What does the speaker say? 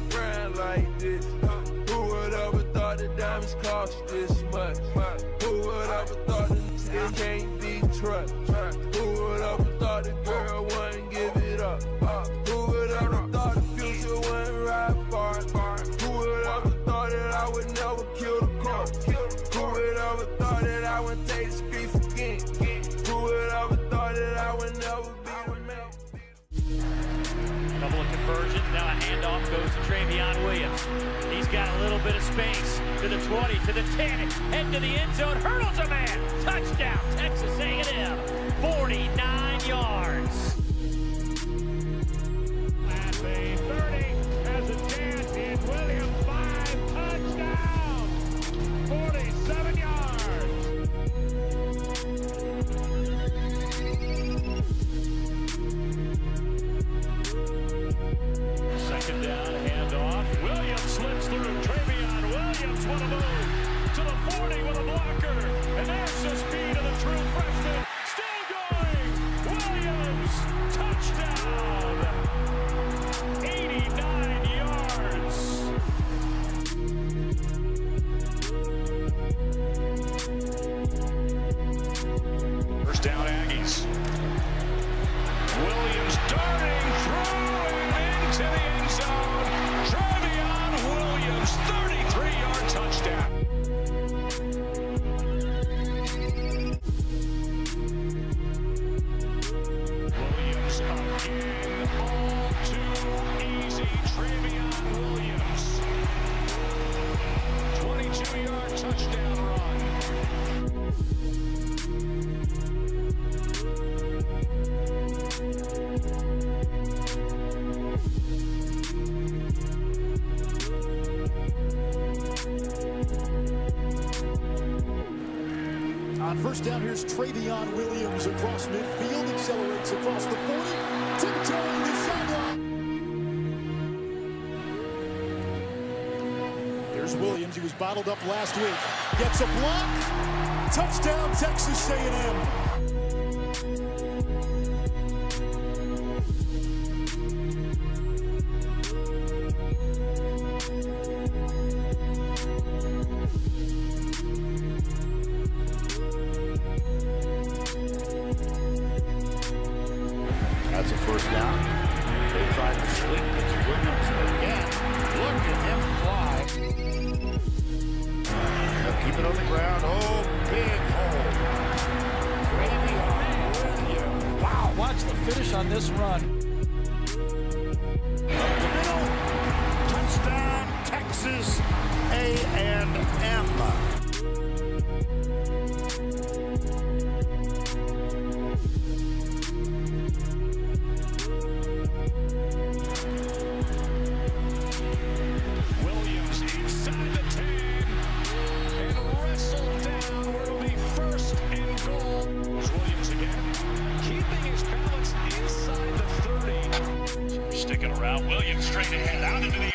grind like this. Who would ever thought the diamonds cost this much? Who would ever thought that they can't be trusted? Who would ever thought the girl wouldn't give it up? Who would ever thought the future wouldn't ride far? Who would ever thought that I would never kill the car? Who would ever thought that I wouldn't take the streets again? Who would ever thought that I would never be the man? Couple of conversions, now a handoff goes to Trayveon Williams. He's got a little bit of space to the 20, to the 10, head to the end zone, hurdles a man. Touchdown, Texas A&M, 49 yards. At the 30, has a chance in Williams, 5, touchdown, 47 yards. Second down, handoff. Williams slips through. Trayveon Williams, what a move. To the 40 with a blocker. And there's the speed of the true freshman. Still going. Williams, touchdown. 89 yards. First down, Aggies. Williams darting through and into the end zone. Trayveon Williams, 33-yard touchdown. Williams again, all too easy. Trayveon Williams, 22-yard touchdown run. On first down, here's Trayveon Williams across midfield, accelerates across the 40, tiptoeing the sideline. There's Williams, he was bottled up last week, gets a block, touchdown Texas A&M. That's a first down. They tried to sweep. It's Williams again. Look at him fly. They'll keep it on the ground. Oh, big hole. Trayveon Williams. Wow, watch the finish on this run. Up the middle. Touchdown, Texas A&M. Sticking around, Williams straight ahead, out into the